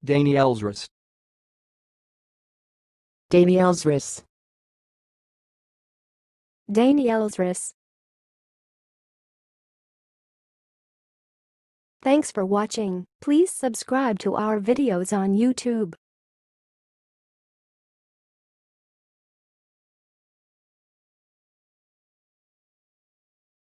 Danielsrus. Danielsrus. Danielsrus. Thanks for watching. Please subscribe to our videos on YouTube.